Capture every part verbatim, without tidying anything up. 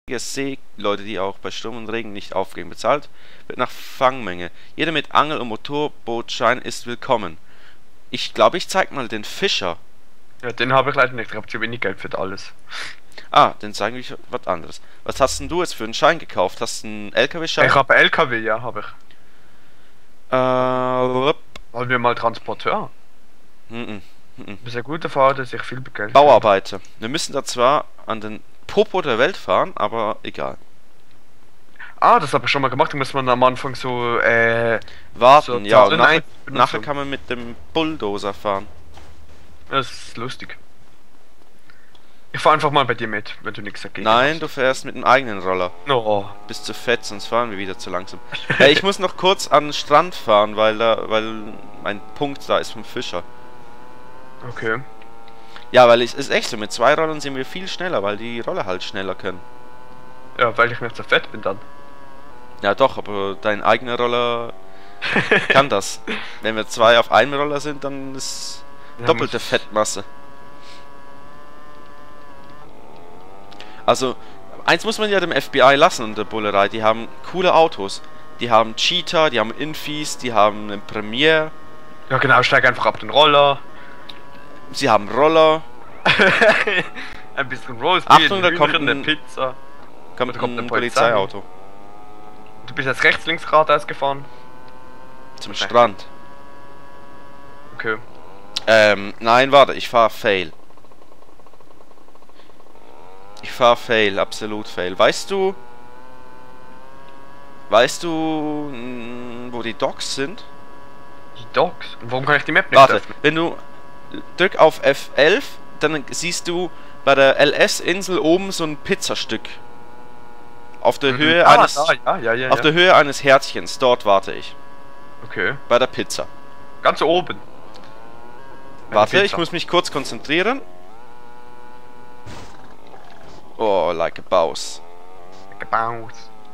Seeleute, die auch bei Sturm und Regen nicht aufgeben. Bezahlt wird nach Fangmenge. Jeder mit Angel- und Motorbootschein ist willkommen. Ich glaube, ich zeig mal den Fischer. Ja, den habe ich leider nicht. Ich habe zu wenig Geld für alles. Ah, dann zeigen wir was anderes. Was hast denn du jetzt für einen Schein gekauft? Hast du einen L K W-Schein? Ich habe L K W, ja, habe ich. Äh, Wollen wir mal Transporteur? mm -mm. Das ist ein guter Fahrer, der sich viel Geld. Bauarbeiter. Wir müssen da zwar an den Popo der Welt fahren, aber egal. Ah, das habe ich schon mal gemacht. Da muss man am Anfang so, äh... Warten, so ja. Und nachher, benutzen. nachher kann man mit dem Bulldozer fahren. Das ist lustig. Ich fahr einfach mal bei dir mit, wenn du nichts dagegen Nein, hast. du fährst mit einem eigenen Roller. No. Bist zu fett, sonst fahren wir wieder zu langsam. äh, ich muss noch kurz an den Strand fahren, weil da, weil mein Punkt da ist vom Fischer. Okay. Ja, weil es ist echt so, mit zwei Rollern sind wir viel schneller, weil die Roller halt schneller können. Ja, weil ich mir zu fett bin dann. Ja doch, aber dein eigener Roller kann das. Wenn wir zwei auf einem Roller sind, dann ist Ja, doppelte muss- Fettmasse. Also, eins muss man ja dem F B I lassen und der Bullerei. Die haben coole Autos. Die haben Cheetah, die haben Infis, die haben einen Premiere. Ja genau, steig einfach ab den Roller. Sie haben Roller. Ein bisschen Roast, Achtung, da kommt eine ein- Pizza. Kommt, Da kommt ein eine Polizei. Polizeiauto. Du bist jetzt rechts, links geradeaus gefahren. Zum Okay. Strand. Okay. Ähm, nein, warte, ich fahr Fail. Ich fahr Fail, absolut Fail. Weißt du... Weißt du, mh, wo die Docks sind? Die Dogs. Und warum kann ich die Map nicht Warte, öffnen? wenn du... Drück auf F elf, dann siehst du bei der L S-Insel oben so ein Pizzastück. Auf der Mhm. Höhe Ah, eines... da, ja, ja, ja, auf ja. der Höhe eines Herzchens, dort warte ich. Okay. Bei der Pizza. Ganz oben. Eine Warte, ich Pizza. muss mich kurz konzentrieren. Oh, like a boss. Gebaut.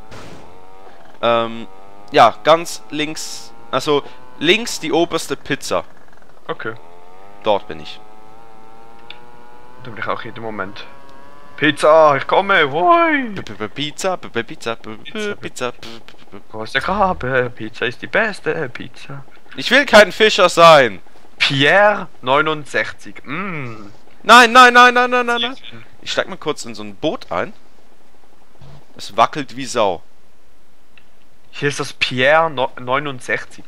Ähm, ja, ganz links, also links die oberste Pizza. Okay. Dort bin ich. Da bin ich auch jeden Moment. Pizza, ich komme, woi! B -b -b Pizza, b -b Pizza, b -b Pizza. B -b -b. Große Grabe, Pizza ist die beste Pizza. Ich will kein Fischer sein. Pierre neunundsechzig. Mm. Nein, nein, nein, nein, nein, nein, nein. Ich steig mal kurz in so ein Boot ein. Es wackelt wie Sau. Hier ist das Pierre no neunundsechzig.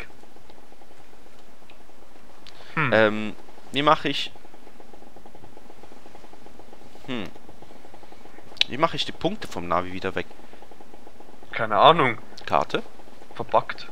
Hm. Ähm, wie mache ich... Hm. Wie mache ich die Punkte vom Navi wieder weg? Keine Ahnung. Karte? Verpackt.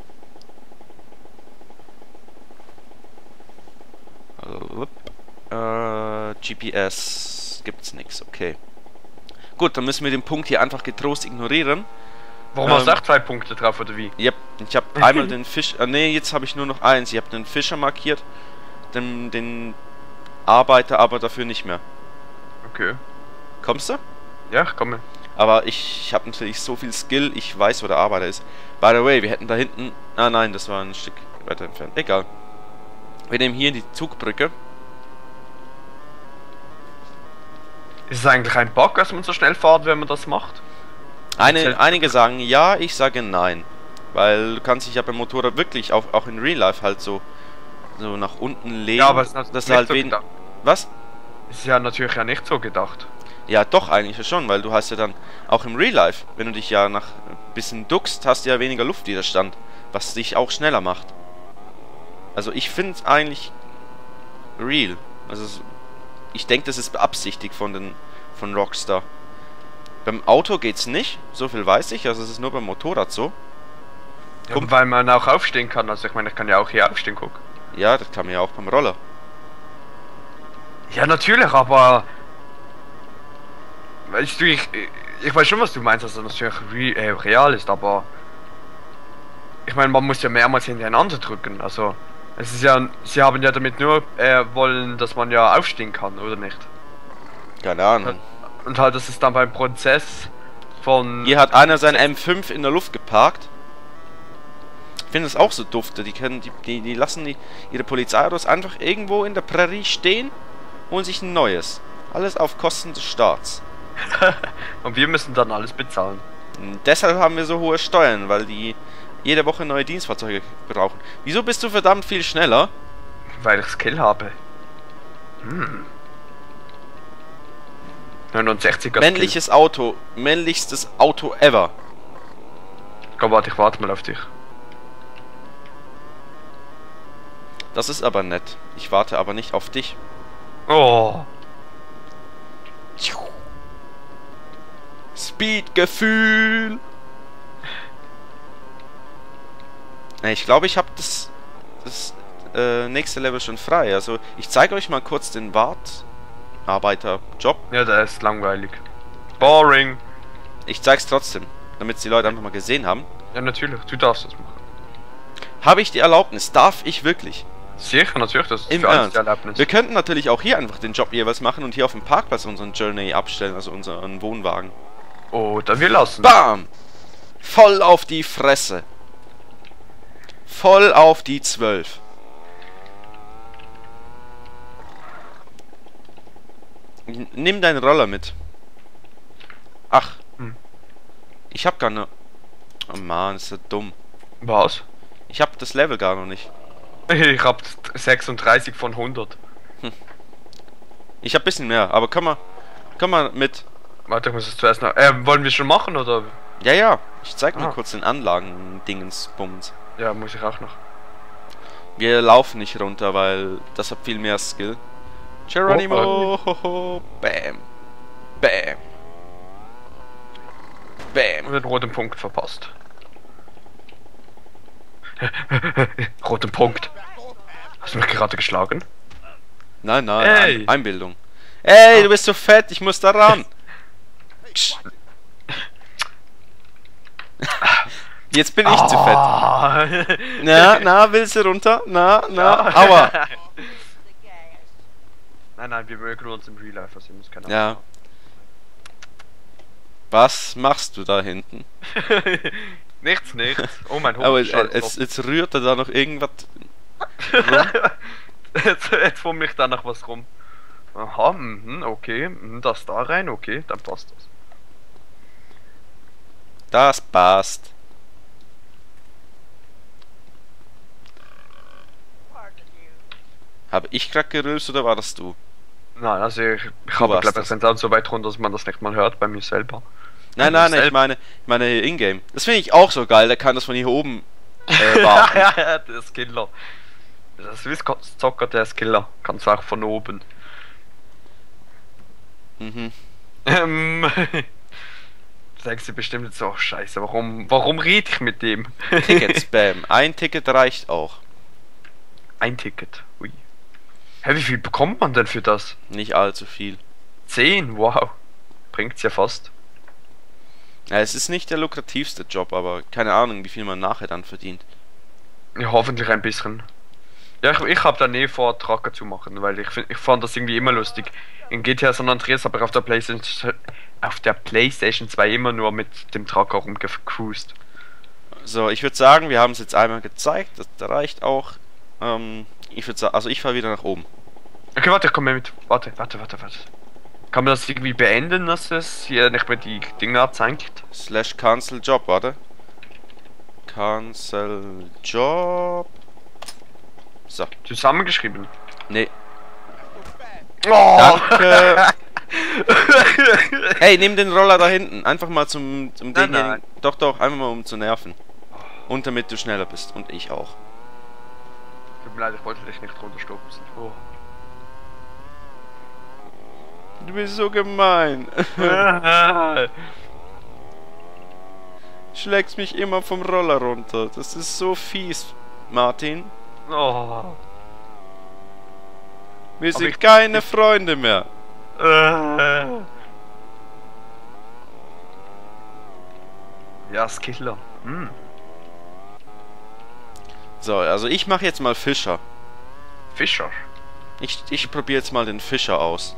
Äh, G P S gibt's nix, okay. Gut, dann müssen wir den Punkt hier einfach getrost ignorieren. Warum Ähm. hast du auch zwei Punkte drauf, oder wie? Yep, ich habe einmal den Fisch... Äh, nee, jetzt habe ich nur noch eins. Ich habe den Fischer markiert, den, den Arbeiter aber dafür nicht mehr. Okay. Kommst du? Ja, ich komme. Aber ich, ich habe natürlich so viel Skill, ich weiß, wo der Arbeiter ist. By the way, wir hätten da hinten... Ah nein, das war ein Stück weiter entfernt. Egal. Wir nehmen hier die Zugbrücke. Ist es eigentlich ein Bug, dass man so schnell fährt, wenn man das macht? Eine, Zählt- einige sagen ja, ich sage nein. Weil du kannst dich ja beim Motorrad wirklich auch, auch in Real Life halt so, so nach unten lehnen. Ja, aber es ist natürlich dass nicht halt so wen... gedacht. Was? Es ist ja natürlich ja nicht so gedacht. Ja, doch, eigentlich schon, weil du hast ja dann auch im Real Life, wenn du dich ja nach ein bisschen duckst, hast du ja weniger Luftwiderstand, was dich auch schneller macht. Also ich finde es eigentlich real. Also es- ich denke, das ist beabsichtigt von den von Rockstar. Beim Auto geht's nicht, so viel weiß ich, also es ist nur beim Motorrad so. Ja, Komm. weil man auch aufstehen kann. Also ich meine, ich kann ja auch hier aufstehen, guck. Ja, das kann man ja auch beim Roller. Ja, natürlich, aber... Weißt du, ich, ich weiß schon, was du meinst, dass das natürlich re äh, real ist, aber... Ich meine, man muss ja mehrmals hintereinander drücken, also... Es ist ja... Sie haben ja damit nur äh, wollen, dass man ja aufstehen kann, oder nicht? Keine Ahnung. Und halt, das ist dann beim Prozess von... Hier hat einer sein M fünf in der Luft geparkt. Ich finde es auch so dufte. Die können, die, die, die lassen die, ihre Polizeiautos einfach irgendwo in der Prärie stehen, holen sich ein neues. Alles auf Kosten des Staats. Und wir müssen dann alles bezahlen. Und deshalb haben wir so hohe Steuern, weil die jede Woche neue Dienstfahrzeuge brauchen. Wieso bist du verdammt viel schneller? Weil ich Skill habe. Hm. neunundsechziger Männliches Auto. Männlichstes Auto ever. Komm, warte, ich warte mal auf dich. Das ist aber nett. Ich warte aber nicht auf dich. Oh. Speedgefühl. Ich glaube, ich habe das, das äh, nächste Level schon frei. Also, ich zeige euch mal kurz den Wartarbeiter-Job. Ja, der ist langweilig. Boring. Ich zeig's trotzdem, damit es die Leute einfach mal gesehen haben. Ja, natürlich. Du darfst das machen. Habe ich die Erlaubnis? Darf ich wirklich? Sicher, natürlich. Das ist Im für alles Ernst? die Erlaubnis. Wir könnten natürlich auch hier einfach den Job jeweils machen und hier auf dem Parkplatz unseren Journey abstellen, also unseren Wohnwagen. Oder wir lassen. Bam! Voll auf die Fresse. Voll auf die zwölf. Nimm deinen Roller mit. Ach. Hm. Ich hab gar ne... Oh Mann, ist das dumm. Was? Ich hab das Level gar noch nicht. Ich hab sechsunddreißig von hundert. Hm. Ich hab bisschen mehr, aber komm mal. Komm mal mit. Warte, ich muss es zuerst noch... Äh, wollen wir schon machen, oder? Ja, ja. Ich zeig mal Ah. kurz den Anlagen-Dingens-Bums. Ja, muss ich auch noch. Wir laufen nicht runter, weil das hat viel mehr Skill. Geronimo! Oh, Hoho, bam! Bam! Bam! Und den roten Punkt verpasst. Roten Punkt. Hast du mich gerade geschlagen? Nein, nein, Ey. Ein Einbildung. Ey, du bist so fett, ich muss da ran! Psst. Jetzt bin ich zu fett. Ah. Na, na, willst du runter? Na, na, Ja. aua! Nein, nein, wir mögen uns im Real Life, also muss keiner. Ja. Was machst du da hinten? Nichts, nichts. Oh mein Aber Hund. äh, jetzt, jetzt rührt er da noch irgendwas rum. jetzt, jetzt fummel ich da noch was rum. Aha, mhm, okay. Mhm, das da rein, okay, dann passt das. Das passt. Habe ich gerade gerülpst oder war das du? Nein, also ich, ich habe warst glaube das. ich sind so weit runter, dass man das nicht mal hört bei mir selber. Nein, nein, nein, ich meine, ich meine hier in-game. Das finde ich auch so geil, der kann das von hier oben äh, warten. ja, ja, der ist Killer. Das ist wie Zocker, der ist Killer. Kannst auch von oben. Mhm. Ähm. Denkst du bestimmt jetzt so, oh, scheiße, warum, warum rede ich mit dem? Ticket-Spam. Ein Ticket reicht auch. Ein Ticket, ui. Hä, wie viel bekommt man denn für das? Nicht allzu viel. zehn, wow. Bringt's ja fast. Ja, es ist nicht der lukrativste Job, aber keine Ahnung, wie viel man nachher dann verdient. Ja, hoffentlich ein bisschen. Ja, ich, ich habe da nie vor, Tracker zu machen, weil ich, find, ich fand das irgendwie immer lustig. In G T A San Andreas habe ich auf der PlayStation, auf der PlayStation zwei immer nur mit dem Tracker rumgecruised. So, ich würde sagen, wir haben es jetzt einmal gezeigt, das reicht auch. Ähm, ich würde sagen, also ich fahre wieder nach oben. Okay, warte, ich komme mit. Warte, warte, warte, warte. Kann man das irgendwie beenden, dass es hier nicht mehr die Dinger zeigt? Slash Cancel Job, warte. Cancel Job. So. Zusammengeschrieben. Nee. Oh! Danke. Hey, nimm den Roller da hinten. Einfach mal zum, zum Nein, denjenigen. nein. Doch, doch, einfach mal um zu nerven. Und damit du schneller bist. Und ich auch. Tut mir leid, ich wollte dich nicht runterstupsen. Oh. Du bist so gemein. Schlägst mich immer vom Roller runter. Das ist so fies, Martin. Oh. Wir Aber sind ich- keine Freunde mehr. Äh. Ja, Skiller. Hm. So, also ich mache jetzt mal Fischer. Fischer. Ich, ich probiere jetzt mal den Fischer aus.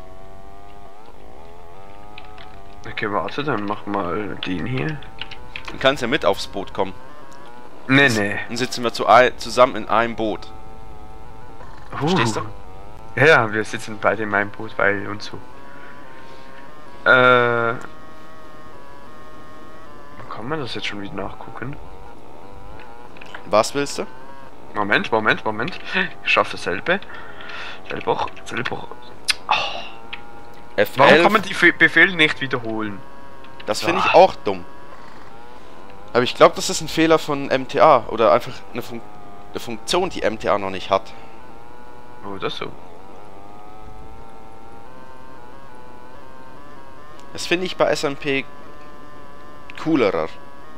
Okay, warte, dann mach mal den hier. Du kannst ja mit aufs Boot kommen. Nee, nee. Dann sitzen wir zu ein, zusammen in einem Boot. Verstehst du? Ja, wir sitzen beide in meinem Boot, weil und so. Äh. Kann man das jetzt schon wieder nachgucken? Was willst du? Moment, Moment, Moment. Ich schaffe selber. Selber, selber. F elf. Warum kann man die Fe- Befehle nicht wiederholen? Das finde Ah. ich auch dumm. Aber ich glaube, das ist ein Fehler von M T A oder einfach eine, Fun eine Funktion, die M T A noch nicht hat. Oder so. Das finde ich bei S M P coolerer.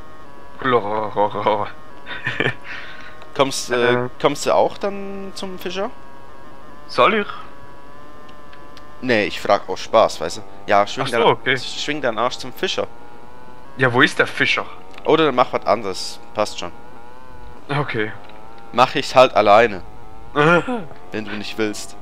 Kommst, äh, Äh. kommst du auch dann zum Fischer? Soll ich? Nee, ich frag aus Spaß, weißt du. Ja, schwing, Ach so, dein, okay. schwing deinen Arsch zum Fischer. Ja, wo ist der Fischer? Oder dann mach was anderes. Passt schon. Okay. Mach ich's halt alleine, wenn du nicht willst.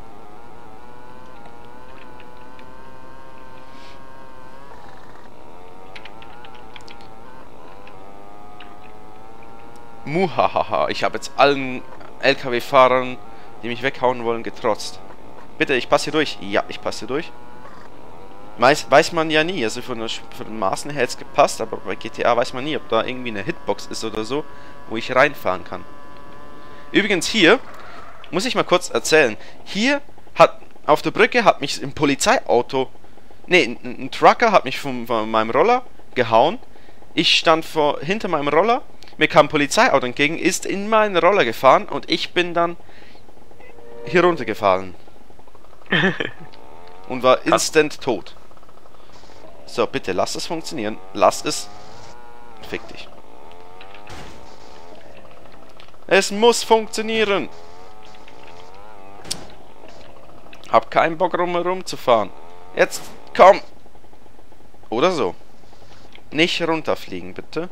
Muhahaha, ich habe jetzt allen L K W-Fahrern, die mich weghauen wollen, getrotzt. Bitte, ich passe hier durch. Ja, ich passe hier durch. Weiß, weiß man ja nie, also von, der, von den Maßen her hätte es gepasst, aber bei G T A weiß man nie, ob da irgendwie eine Hitbox ist oder so, wo ich reinfahren kann. Übrigens hier, muss ich mal kurz erzählen, hier hat, auf der Brücke hat mich ein Polizeiauto, nee, ein, ein Trucker hat mich von, von meinem Roller gehauen. Ich stand vor, hinter meinem Roller, mir kam ein Polizeiauto entgegen, ist in meinen Roller gefahren und ich bin dann hier runtergefallen. Und war instant tot. So, bitte, lass es funktionieren. Lass es. Fick dich. Es muss funktionieren. Hab keinen Bock rumherum zu fahren. Jetzt, komm. Oder so. Nicht runterfliegen, bitte.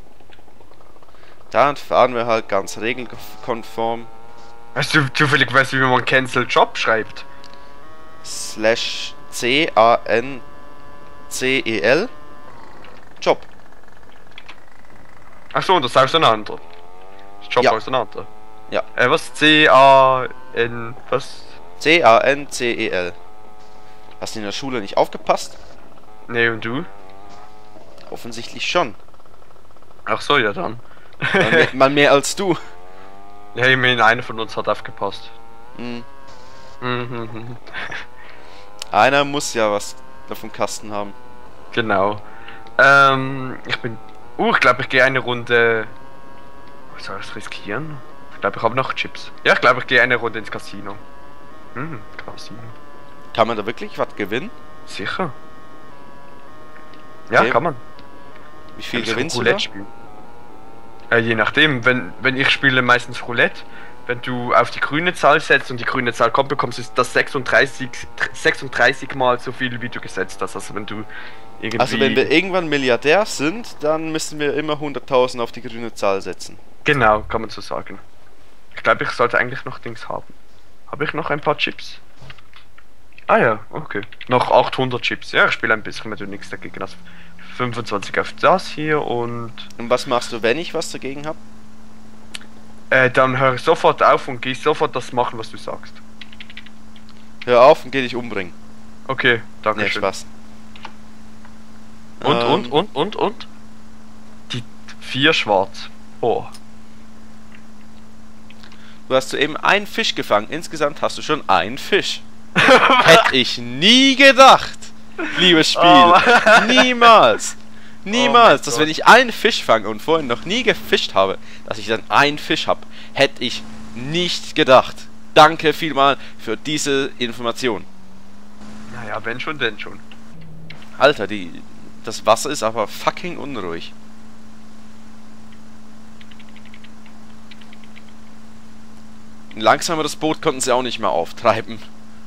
Dann fahren wir halt ganz regelkonform. Weißt du zufällig, weißt du, wie man Cancel Job schreibt? Slash C A N C E L Job. Ach so, und das ist auseinander. Das Job Ja. auseinander. Ja. Äh, was? C A N. Was? C A N C E L. Hast du in der Schule nicht aufgepasst? Nee, und du? Offensichtlich schon. Ach so, ja dann. Mal mehr, mal mehr als du. Ja, immerhin einer von uns hat aufgepasst. Hm. Mhm. Einer muss ja was davon Kasten haben. Genau. Ähm, ich bin. Uh, ich glaube, ich gehe eine Runde. Soll ich es riskieren? Ich glaube, ich habe noch Chips. Ja, ich glaube, ich gehe eine Runde ins Casino. Hm, Casino. Kann man da wirklich was gewinnen? Sicher. Ja, Okay. kann man. Wie viel Kannst du gewinnst du Roulette da? spielen? Äh, je nachdem, wenn, wenn ich spiele meistens Roulette, wenn du auf die grüne Zahl setzt und die grüne Zahl kommt, bekommst du das sechsunddreißig, sechsunddreißig mal so viel, wie du gesetzt hast. Also wenn du irgendwie... Also wenn wir irgendwann Milliardär sind, dann müssen wir immer hunderttausend auf die grüne Zahl setzen. Genau, kann man so sagen. Ich glaube, ich sollte eigentlich noch Dings haben. Habe ich noch ein paar Chips? Ah ja, okay. Noch achthundert Chips. Ja, ich spiele ein bisschen, wenn du nichts dagegen hast. fünfundzwanzig auf das hier und... Und was machst du, wenn ich was dagegen habe? Äh, dann höre ich sofort auf und gehe sofort das machen, was du sagst. Hör auf und geh dich umbringen. Okay, danke Nee, schön. Spaß. Und, Ähm, und, und, und, und? Die vier schwarz. Oh. Du hast soeben einen Fisch gefangen. Insgesamt hast du schon einen Fisch. Hätte ich nie gedacht, liebes Spiel. Oh. Niemals. Niemals, Oh dass mein wenn ich einen Fisch fange und vorhin noch nie gefischt habe, dass ich dann einen Fisch habe. Hätte ich nicht gedacht. Danke vielmal für diese Information. Naja, wenn schon, denn schon. Alter, die, das Wasser ist aber fucking unruhig. Ein langsameres Boot konnten sie auch nicht mehr auftreiben.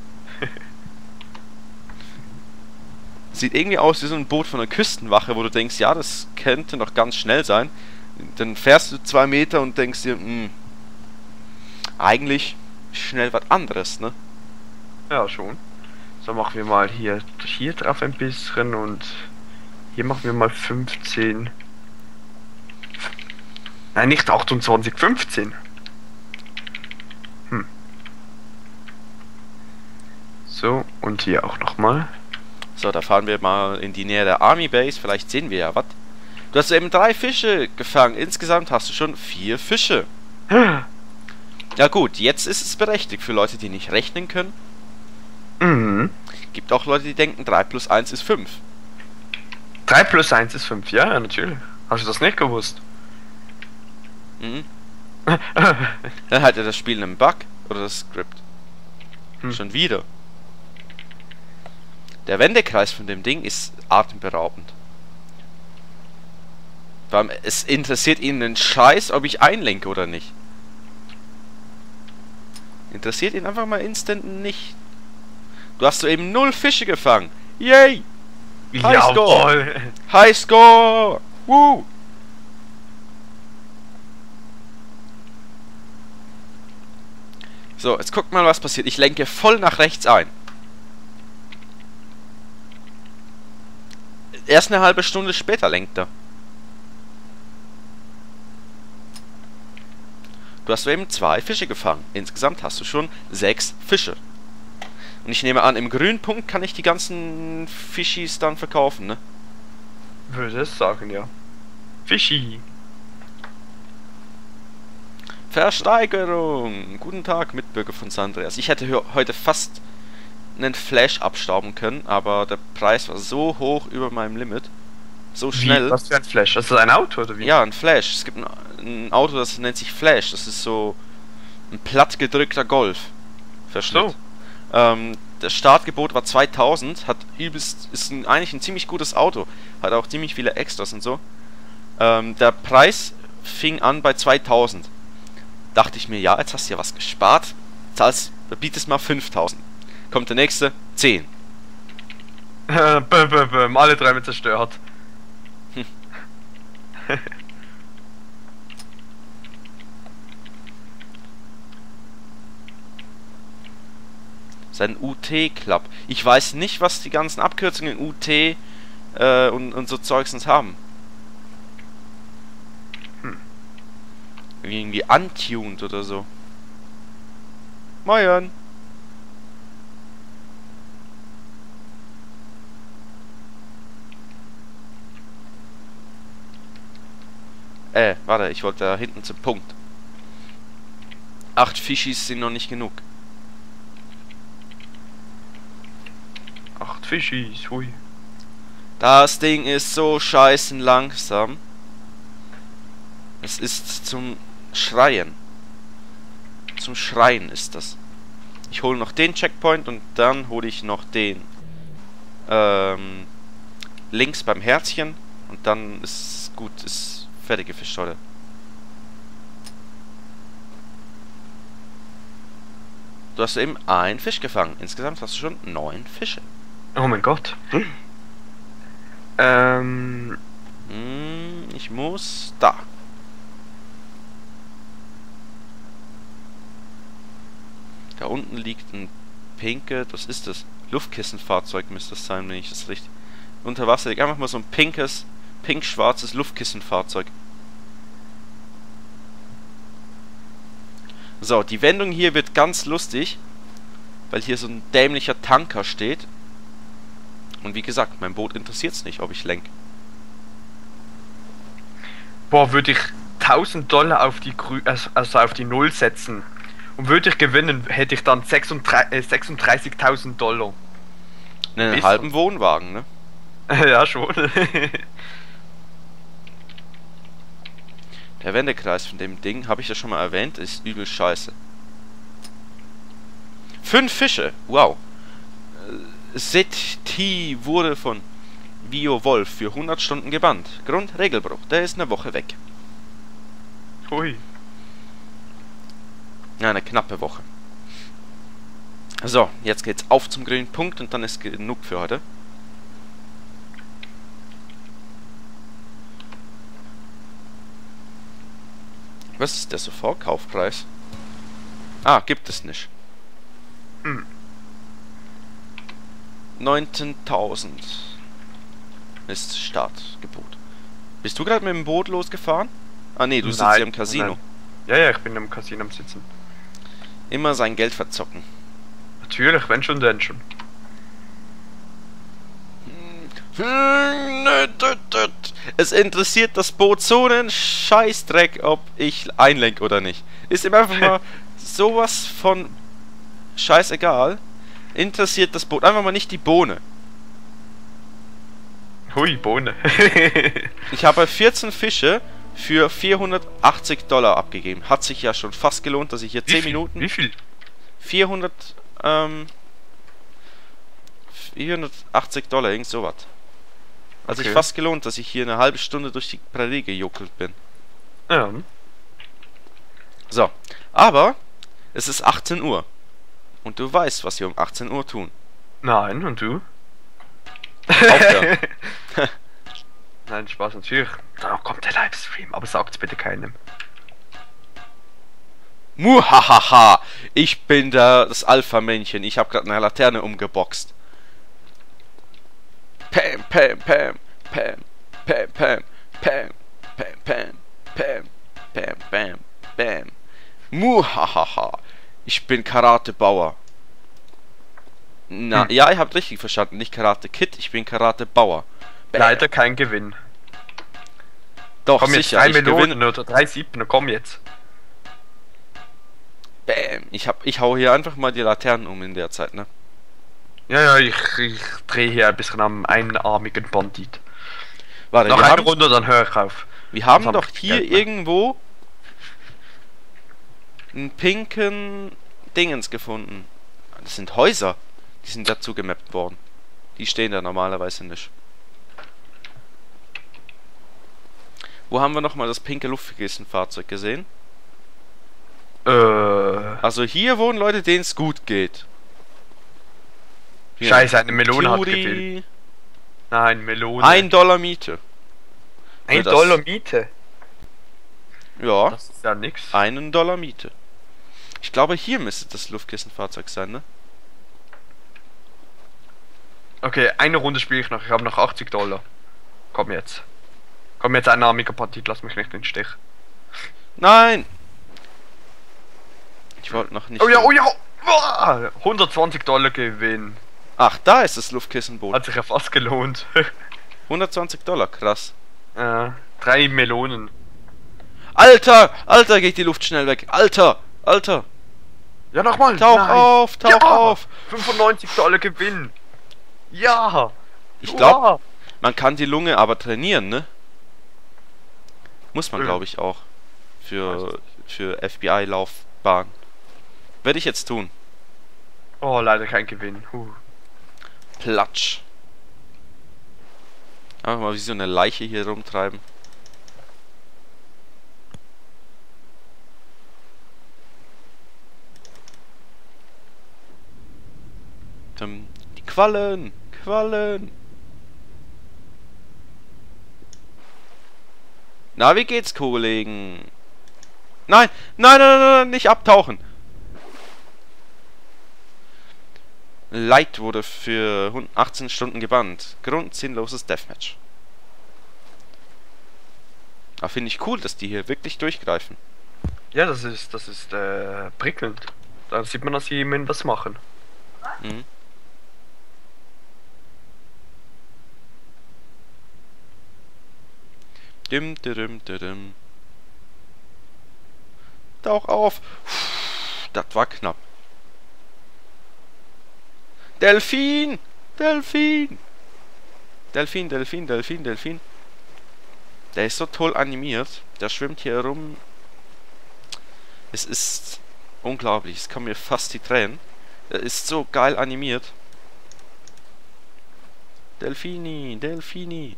Sieht irgendwie aus wie so ein Boot von der Küstenwache, wo du denkst, ja, das könnte noch ganz schnell sein. Dann fährst du zwei Meter und denkst dir, mh, eigentlich schnell was anderes, ne? Ja, schon. So, machen wir mal hier, hier drauf ein bisschen und hier machen wir mal fünfzehn. Nein, nicht achtundzwanzig, fünfzehn. Hm. So, und hier auch nochmal. So, da fahren wir mal in die Nähe der Army Base. Vielleicht sehen wir ja was. Du hast eben drei Fische gefangen. Insgesamt hast du schon vier Fische. Ja gut, jetzt ist es berechtigt für Leute, die nicht rechnen können. Mhm. Gibt auch Leute, die denken, drei plus eins ist fünf. drei plus eins ist fünf, ja, natürlich. Hast du das nicht gewusst? Mhm. Dann hat er das Spiel einen Bug. Oder das Skript. Hm. Schon wieder. Der Wendekreis von dem Ding ist atemberaubend. Vor allem, es interessiert ihn einen Scheiß, ob ich einlenke oder nicht. Interessiert ihn einfach mal instant nicht. Du hast so eben null Fische gefangen. Yay! High Score! High Score! Woo! So, jetzt guckt mal, was passiert. Ich lenke voll nach rechts ein. Erst eine halbe Stunde später lenkt er. Du hast eben zwei Fische gefangen. Insgesamt hast du schon sechs Fische. Und ich nehme an, im grünen Punkt kann ich die ganzen Fischis dann verkaufen, ne? Würde es sagen, ja. Fischi. Versteigerung! Guten Tag, Mitbürger von Sandreas. Ich hätte heute fast einen Flash abstauben können, aber der Preis war so hoch über meinem Limit. So schnell. Wie? Was für ein Flash? Das ist ein Auto oder wie? Ja, ein Flash. Es gibt ein, ein Auto, das nennt sich Flash. Das ist so ein plattgedrückter Golf. Verschnitt. So. Ähm, das Startgebot war zweitausend. Hat übelst, ist ein, eigentlich ein ziemlich gutes Auto. Hat auch ziemlich viele Extras und so. Ähm, der Preis fing an bei zweitausend. Dachte ich mir, ja, jetzt hast du ja was gespart. Zahlst, bietest mal fünftausend. Kommt der nächste, zehn. bäm, bäm, bäm, alle drei mit zerstört. Hm. Sein U T-Club. Ich weiß nicht, was die ganzen Abkürzungen U T äh, und, und so Zeugsens haben. Hm. Irgendwie untuned oder so. Moin. Äh, warte, ich wollte da hinten zum Punkt. Acht Fischis sind noch nicht genug. Acht Fischis, hui. Das Ding ist so scheißen langsam. Es ist zum Schreien. Zum Schreien ist das. Ich hole noch den Checkpoint und dann hole ich noch den ähm, links beim Herzchen und dann ist gut, ist fertig gefischt heute. Du hast eben einen Fisch gefangen. Insgesamt hast du schon neun Fische. Oh mein Gott. Hm. Ähm. Hm, ich muss da. Da unten liegt ein pinke, was ist das? Luftkissenfahrzeug müsste das sein, wenn ich das richtig... Unter Wasser liegt einfach mal so ein pinkes, pink-schwarzes Luftkissenfahrzeug. So, die Wendung hier wird ganz lustig, weil hier so ein dämlicher Tanker steht. Und wie gesagt, mein Boot interessiert es nicht, ob ich lenk. Boah, würde ich tausend Dollar auf die Grü also, also auf die Null setzen. Und würde ich gewinnen, hätte ich dann sechsunddreißigtausend Dollar. Einen Bisschen. halben Wohnwagen, ne? Ja, schon. Der Wendekreis von dem Ding, habe ich ja schon mal erwähnt, ist übel scheiße. Fünf Fische, wow. Seti wurde von Vio Wolf für hundert Stunden gebannt. Grund, Regelbruch, der ist eine Woche weg. Hui. Ja, eine knappe Woche. So, jetzt geht's auf zum grünen Punkt und dann ist genug für heute. Was ist der Sofortkaufpreis? Ah, gibt es nicht. Hm. neunzehntausend ist Startgebot. Bist du gerade mit dem Boot losgefahren? Ah nee, du sitzt Nein, hier im Casino. Nein. Ja, ja, ich bin im Casino am Sitzen. Immer sein Geld verzocken. Natürlich, wenn schon, denn schon. Es interessiert das Boot so einen Scheißdreck, ob ich einlenk oder nicht. Ist ihm einfach mal sowas von scheißegal. Interessiert das Boot einfach mal nicht die Bohne. Hui, Bohne. Ich habe vierzehn Fische für vierhundertachtzig Dollar abgegeben. Hat sich ja schon fast gelohnt, dass ich hier zehn Minuten... Wie viel? vierhundert, ähm... vierhundertachtzig Dollar, irgend sowas. Hat sich Okay. fast gelohnt, dass ich hier eine halbe Stunde durch die Prärie gejuckelt bin. Ja. So, aber es ist achtzehn Uhr. Und du weißt, was wir um achtzehn Uhr tun. Nein, und du? Aufhören. Nein, Spaß natürlich. Da kommt der Livestream, aber sagt's bitte keinem. Muhahaha, ich bin da das Alpha-Männchen. Ich habe gerade eine Laterne umgeboxt. Pam, pam, pam, pam, pam, pam, pam, pam, pam, pam, pam, pam, pam. Muhahaha, ich bin Karate-Bauer. Na, Hm. ja, ihr habt richtig verstanden. Nicht Karate-Kid, ich bin Karate-Bauer. Bam. Leider kein Gewinn. Doch, Komm jetzt, sicher, drei ich Millionen gewinne. oder drei Siebner, komm jetzt. Bam, ich, hab, ich hau hier einfach mal die Laternen um in der Zeit, ne? Ja, ja, ich, ich drehe hier ein bisschen am einarmigen Bandit. Warte, Noch wir eine haben, Runde, dann höre ich auf. wir haben Das doch hab ich hier Geld, ne? irgendwo einen pinken Dingens gefunden. Das sind Häuser. Die sind dazu gemappt worden. Die stehen da normalerweise nicht. Wo haben wir nochmal das pinke Luftkistenfahrzeug gesehen? Äh, Also hier wohnen Leute, denen es gut geht. Hier. Scheiße, eine Melone hat Theorie. gefehlt. Nein, Melone. Ein Dollar Miete. Ein für das- Dollar Miete. Ja, Das ist ja nix. einen Dollar Miete. Ich glaube, hier müsste das Luftkissenfahrzeug sein, ne? Okay, eine Runde spiele ich noch. Ich habe noch achtzig Dollar. Komm jetzt. Komm jetzt, ein armiger Partit, lass mich nicht in den Stich. Nein! Ich wollte noch nicht... Oh ja, oh ja! Uah! hundertzwanzig Dollar Gewinn. Ach, da ist das Luftkissenboot. Hat sich ja fast gelohnt. hundertzwanzig Dollar, krass. äh, drei Melonen. Alter! Alter, geht die Luft schnell weg. Alter! Alter! Ja, nochmal. Tauch Nein. auf! Tauch Ja! auf! fünfundneunzig Dollar Gewinn. Ja! Ich glaube, Uah! man kann die Lunge aber trainieren, ne? Muss man, Äh. glaube ich, auch. Weiß Für, für F B I-Laufbahn. Werde ich jetzt tun. Oh, leider kein Gewinn. Huh. Platsch. Einfach mal wie so eine Leiche hier rumtreiben. Dum, Die Quallen! Quallen! Na, wie geht's, Kollegen? Nein! Nein, nein, nein, nein, nicht abtauchen! Light wurde für achtzehn Stunden gebannt. Grund sinnloses Deathmatch. Aber finde ich cool, dass die hier wirklich durchgreifen. Ja, das ist, das ist äh, prickelnd. Da sieht man, dass sie immerhin was machen. Mhm. Dim, dim, dim, dim. Tauch auf! Das war knapp. Delfin! Delfin! Delfin, Delfin, Delfin, Delfin. Der ist so toll animiert. Der schwimmt hier rum. Es ist unglaublich. Es kommen mir fast die Tränen. Er ist so geil animiert. Delfini, Delfini.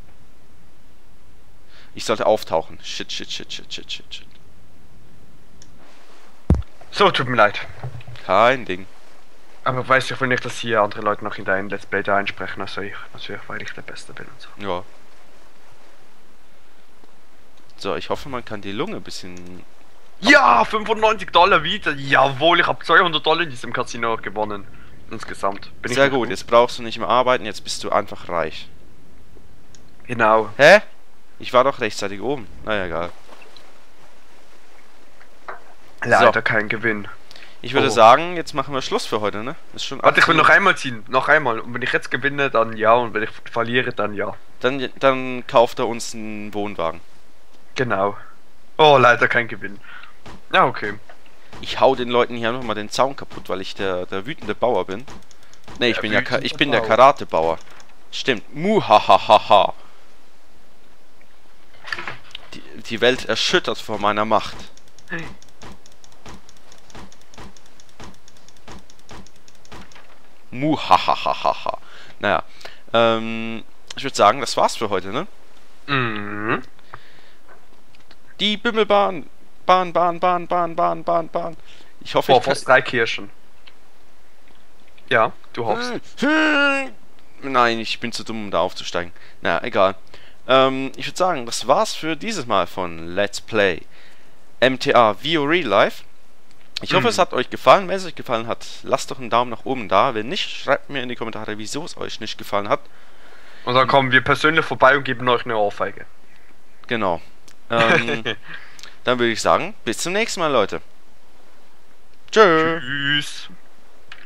Ich sollte auftauchen. Shit, shit, shit, shit, shit, shit, shit. So, tut mir leid. Kein Ding. Aber weiß ich will nicht, dass hier andere Leute noch in dein Let's Play da einsprechen, also ich, natürlich, weil ich der Beste bin und so. Ja. So, ich hoffe, man kann die Lunge ein bisschen... Ja, fünfundneunzig Dollar wieder. Jawohl, ich habe zweihundert Dollar in diesem Casino gewonnen. Insgesamt. Bin Sehr ich noch gut, jetzt brauchst du nicht mehr arbeiten, jetzt bist du einfach reich. Genau. Hä? Ich war doch rechtzeitig oben. Naja, egal. Leider So. kein Gewinn. Ich würde Oh. sagen, jetzt machen wir Schluss für heute, ne? Ist schon Warte, ich will noch achtzehn. einmal ziehen. Noch einmal. Und wenn ich jetzt gewinne, dann ja. Und wenn ich verliere, dann ja. Dann, dann kauft er uns einen Wohnwagen. Genau. Oh, leider kein Gewinn. Ja, okay. Ich hau den Leuten hier nochmal den Zaun kaputt, weil ich der, der wütende Bauer bin. Ne, ich Der bin ja Ka wütende ich bin der Bauer. Karatebauer. Stimmt. Muhahahaha. Die, die Welt erschüttert vor meiner Macht. Muhahahaha. Naja. Ähm, ich würde sagen, das war's für heute, ne? Mhm. Die Bimmelbahn. Bahn, Bahn, Bahn, Bahn, Bahn, Bahn, Bahn. Ich hoffe, Boah, ich kann... fast drei Kirschen. Ja, du hoffst. Nein, ich bin zu dumm, um da aufzusteigen. Naja, egal. Ähm, ich würde sagen, das war's für dieses Mal von Let's Play M T A Vio Real Life. Ich hoffe, Mhm. es hat euch gefallen. Wenn es euch gefallen hat, lasst doch einen Daumen nach oben da. Wenn nicht, schreibt mir in die Kommentare, wieso es euch nicht gefallen hat. Und dann kommen wir persönlich vorbei und geben euch eine Ohrfeige. Genau. Ähm, dann würde ich sagen, bis zum nächsten Mal, Leute. Tschö. Tschüss.